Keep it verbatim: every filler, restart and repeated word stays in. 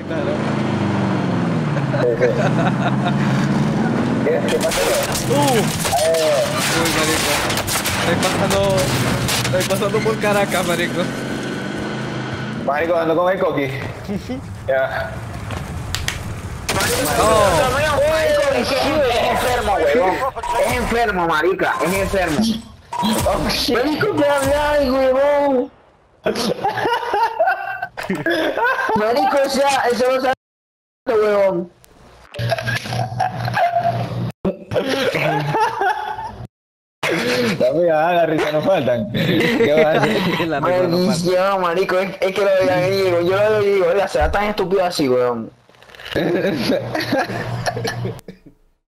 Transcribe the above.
Claro. ¿Qué, qué pasa? Uh, Eh, uy, marico. Estoy pasando, estoy pasando por Caracas, marico. marico, ando con el coqui. Ya. Oh, Marico, es, es enfermo, huevón. Es enfermo, marica. Es enfermo. Oh, shit. Marico, que hablar, huevón. Marico, o sea, eso no sabe, huevón. También, ah, la risa no faltan. ¿Qué vas a hacer? la risa no falta. Maldición, marico. Es, es que lo veía venir. Yo lo digo, oiga, será tan estúpido así, huevón.